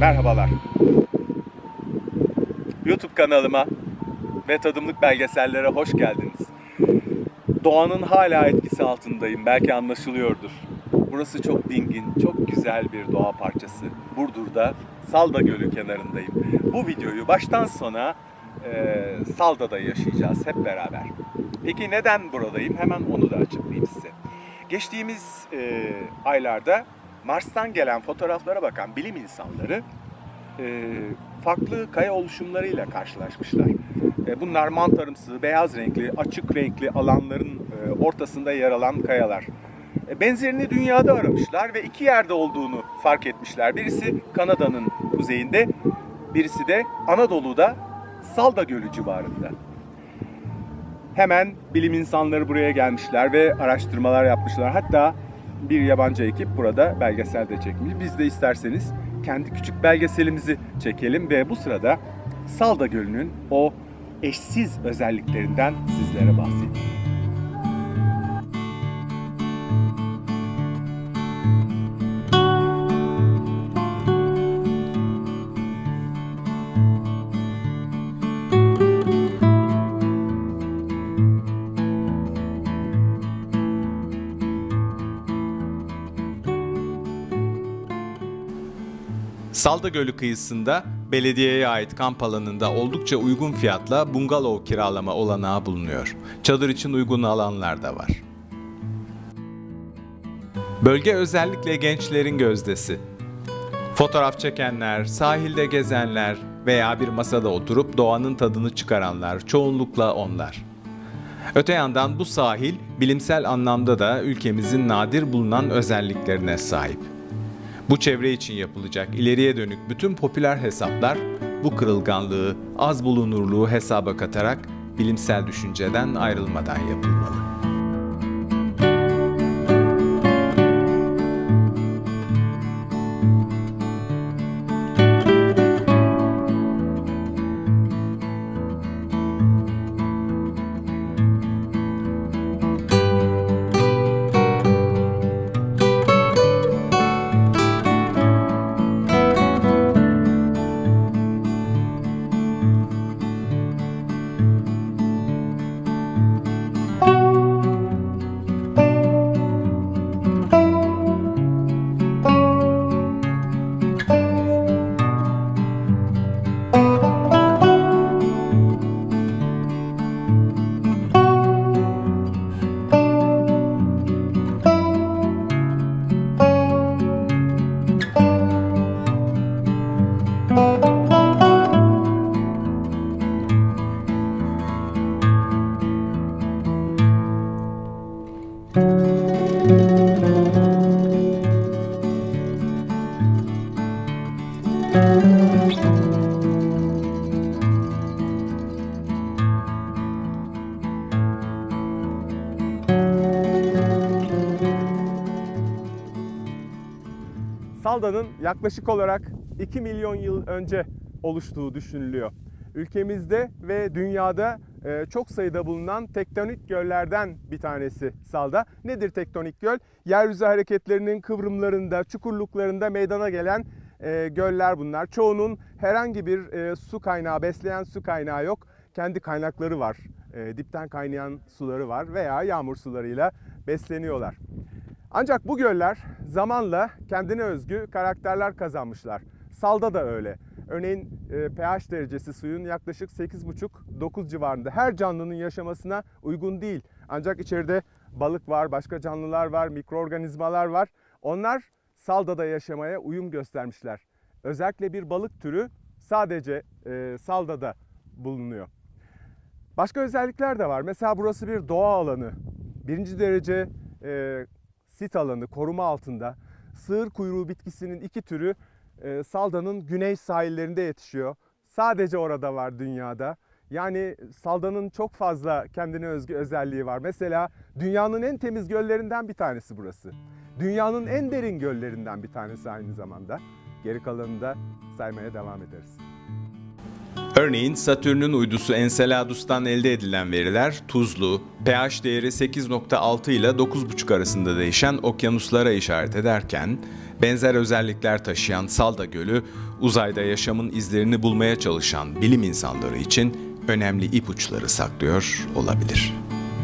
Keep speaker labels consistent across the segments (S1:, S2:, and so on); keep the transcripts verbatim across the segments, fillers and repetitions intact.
S1: Merhabalar. YouTube kanalıma ve tadımlık belgesellere hoş geldiniz. Doğanın hala etkisi altındayım, belki anlaşılıyordur. Burası çok dingin, çok güzel bir doğa parçası. Burdur'da Salda Gölü kenarındayım. Bu videoyu baştan sona e, Salda'da yaşayacağız hep beraber. Peki neden buradayım? Hemen onu da açıklayayım size. Geçtiğimiz e, aylarda Mars'tan gelen fotoğraflara bakan bilim insanları e, farklı kaya oluşumlarıyla karşılaşmışlar. E, bunlar mantarımsı, beyaz renkli, açık renkli alanların e, ortasında yer alan kayalar. E, benzerini dünyada aramışlar ve iki yerde olduğunu fark etmişler. Birisi Kanada'nın kuzeyinde, birisi de Anadolu'da Salda Gölü civarında. Hemen bilim insanları buraya gelmişler ve araştırmalar yapmışlar. Hatta bir yabancı ekip burada belgesel de çekmiş. Biz de isterseniz kendi küçük belgeselimizi çekelim ve bu sırada Salda Gölü'nün o eşsiz özelliklerinden sizlere bahsedeyim. Salda Gölü kıyısında belediyeye ait kamp alanında oldukça uygun fiyatla bungalov kiralama olanağı bulunuyor. Çadır için uygun alanlar da var. Bölge özellikle gençlerin gözdesi. Fotoğraf çekenler, sahilde gezenler veya bir masada oturup doğanın tadını çıkaranlar çoğunlukla onlar. Öte yandan bu sahil bilimsel anlamda da ülkemizin nadir bulunan özelliklerine sahip. Bu çevre için yapılacak ileriye dönük bütün popüler hesaplar bu kırılganlığı, az bulunurluğu hesaba katarak bilimsel düşünceden ayrılmadan yapılmalı. Salda'nın yaklaşık olarak iki milyon yıl önce oluştuğu düşünülüyor. Ülkemizde ve dünyada çok sayıda bulunan tektonik göllerden bir tanesi Salda. Nedir tektonik göl? Yeryüzü hareketlerinin kıvrımlarında, çukurluklarında meydana gelen göller bunlar. Çoğunun herhangi bir su kaynağı, besleyen su kaynağı yok. Kendi kaynakları var. Dipten kaynayan suları var veya yağmur sularıyla besleniyorlar. Ancak bu göller zamanla kendine özgü karakterler kazanmışlar. Salda da öyle. Örneğin pH derecesi suyun yaklaşık sekiz buçuk dokuz civarında. Her canlının yaşamasına uygun değil. Ancak içeride balık var, başka canlılar var, mikroorganizmalar var. Onlar Salda'da yaşamaya uyum göstermişler. Özellikle bir balık türü sadece Salda'da bulunuyor. Başka özellikler de var. Mesela burası bir doğa alanı. Birinci derece e, sit alanı, koruma altında. Sığır kuyruğu bitkisinin iki türü e, Salda'nın güney sahillerinde yetişiyor. Sadece orada var dünyada. Yani Salda'nın çok fazla kendine özgü özelliği var. Mesela dünyanın en temiz göllerinden bir tanesi burası. Dünyanın en derin göllerinden bir tanesi aynı zamanda. Geri kalanını da saymaya devam ederiz.
S2: Örneğin Satürn'ün uydusu Enceladus'tan elde edilen veriler tuzlu, pH değeri sekiz nokta altı ile dokuz buçuk arasında değişen okyanuslara işaret ederken, benzer özellikler taşıyan Salda Gölü, uzayda yaşamın izlerini bulmaya çalışan bilim insanları için önemli ipuçları saklıyor olabilir.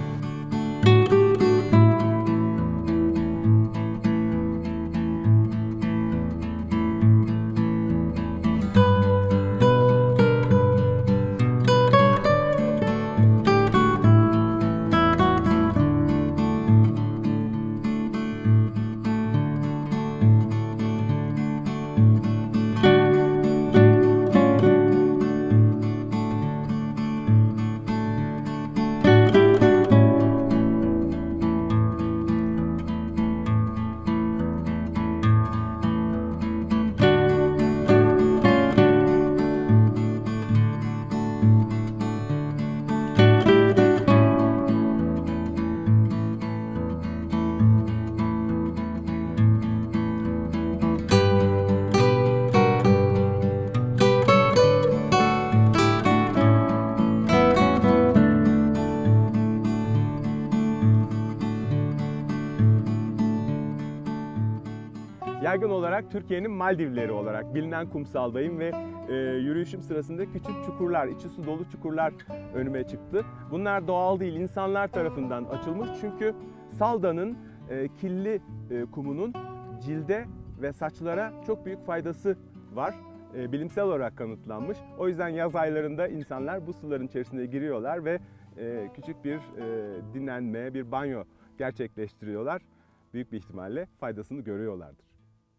S1: Yaygın olarak Türkiye'nin Maldivleri olarak bilinen kumsaldayım ve e, yürüyüşüm sırasında küçük çukurlar, içi su dolu çukurlar önüme çıktı. Bunlar doğal değil, insanlar tarafından açılmış çünkü Salda'nın e, kirli e, kumunun cilde ve saçlara çok büyük faydası var. E, bilimsel olarak kanıtlanmış. O yüzden yaz aylarında insanlar bu suların içerisine giriyorlar ve e, küçük bir e, dinlenme, bir banyo gerçekleştiriyorlar. Büyük bir ihtimalle faydasını görüyorlardır.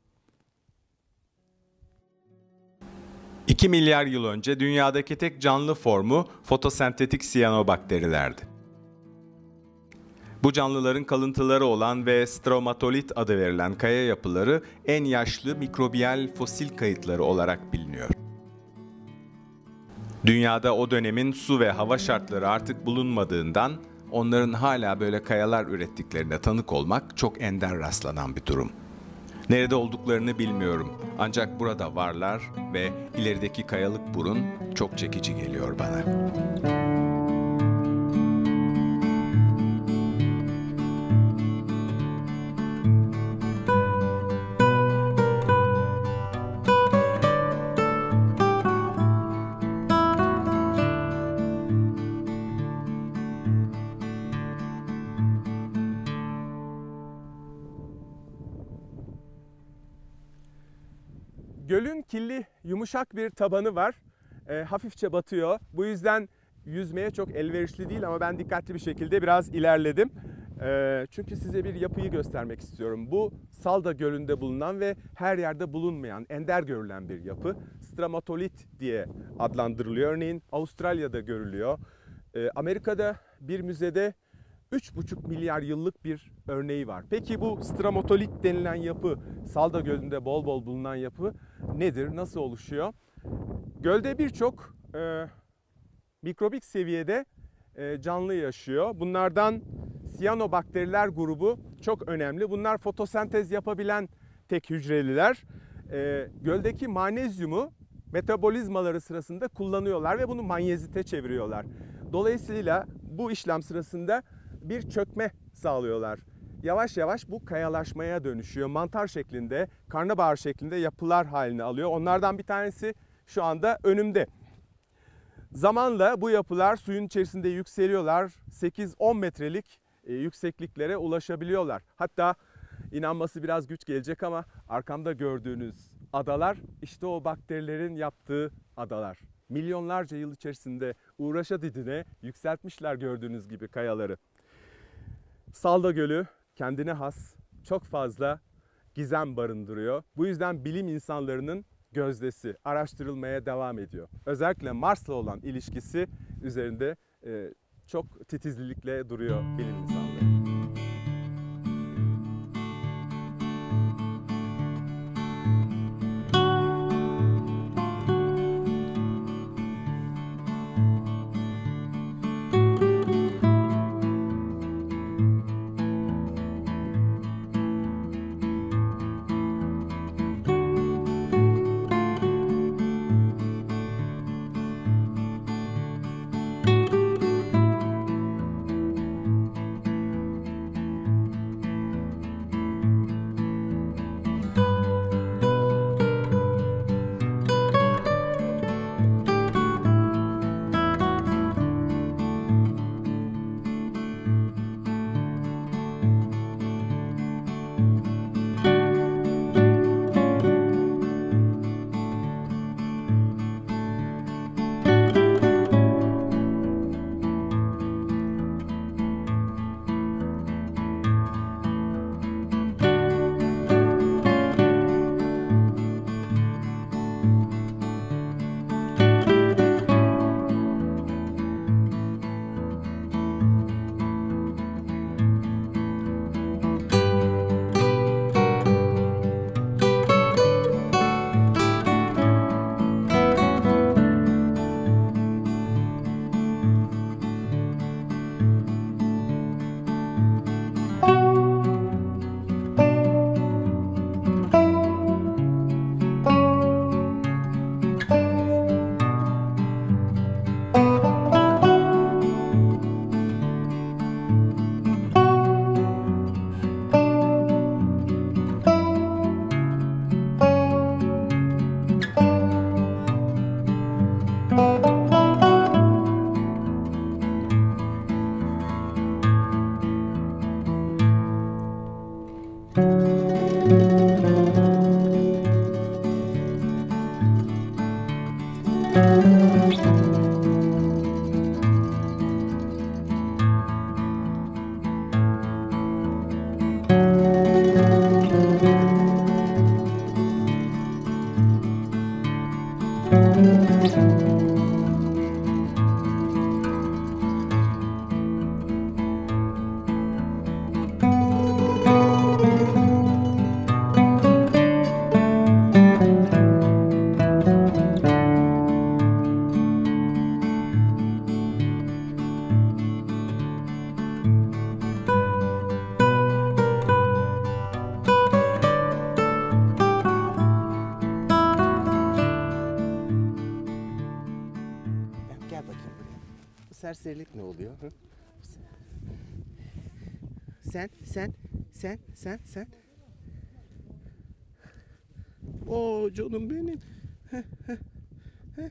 S2: iki milyar yıl önce dünyadaki tek canlı formu fotosentetik siyanobakterilerdi. Bu canlıların kalıntıları olan ve stromatolit adı verilen kaya yapıları en yaşlı mikrobiyal fosil kayıtları olarak biliniyor. Dünyada o dönemin su ve hava şartları artık bulunmadığından onların hala böyle kayalar ürettiklerine tanık olmak çok ender rastlanan bir durum. Nerede olduklarını bilmiyorum ancak burada varlar ve ilerideki kayalık burun çok çekici geliyor bana.
S1: Gölün kirli, yumuşak bir tabanı var. E, hafifçe batıyor. Bu yüzden yüzmeye çok elverişli değil ama ben dikkatli bir şekilde biraz ilerledim. E, çünkü size bir yapıyı göstermek istiyorum. Bu Salda Gölü'nde bulunan ve her yerde bulunmayan, ender görülen bir yapı. Stromatolit diye adlandırılıyor. Örneğin Avustralya'da görülüyor. E, Amerika'da bir müzede üç buçuk milyar yıllık bir örneği var. Peki bu stromatolit denilen yapı, Salda Gölü'nde bol bol bulunan yapı nedir? Nasıl oluşuyor? Gölde birçok e, mikrobik seviyede e, canlı yaşıyor. Bunlardan siyanobakteriler grubu çok önemli. Bunlar fotosentez yapabilen tek hücreliler. E, göldeki magnezyumu metabolizmaları sırasında kullanıyorlar ve bunu manyezite çeviriyorlar. Dolayısıyla bu işlem sırasında bir çökme sağlıyorlar. Yavaş yavaş bu kayalaşmaya dönüşüyor. Mantar şeklinde, karnabahar şeklinde yapılar haline alıyor. Onlardan bir tanesi şu anda önümde. Zamanla bu yapılar suyun içerisinde yükseliyorlar. sekiz on metrelik yüksekliklere ulaşabiliyorlar. Hatta inanması biraz güç gelecek ama arkamda gördüğünüz adalar işte o bakterilerin yaptığı adalar. Milyonlarca yıl içerisinde uğraşa didine yükseltmişler gördüğünüz gibi kayaları. Salda Gölü kendine has çok fazla gizem barındırıyor. Bu yüzden bilim insanlarının gözdesi araştırılmaya devam ediyor. Özellikle Mars'la olan ilişkisi üzerinde e, çok titizlikle duruyor bilim insanları.
S3: serserilik ne oluyor? Hı? Sen, sen, sen, sen, sen. Oo canım benim. Heh, heh, heh.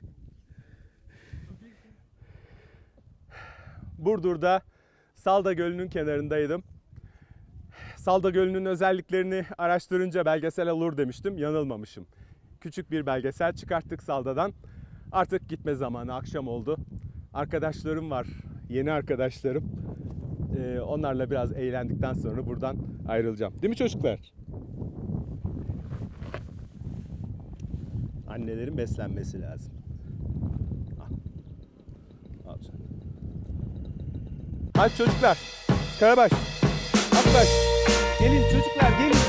S1: Burdur'da Salda Gölü'nün kenarındaydım. Salda Gölü'nün özelliklerini araştırınca belgesel olur demiştim. Yanılmamışım. Küçük bir belgesel çıkarttık Salda'dan. Artık gitme zamanı, akşam oldu. Arkadaşlarım var, yeni arkadaşlarım. Ee, onlarla biraz eğlendikten sonra buradan ayrılacağım. Değil mi çocuklar? Annelerin beslenmesi lazım. Al. Al canım. Hadi çocuklar. Karabaş. Akbaş. Gelin çocuklar gelin.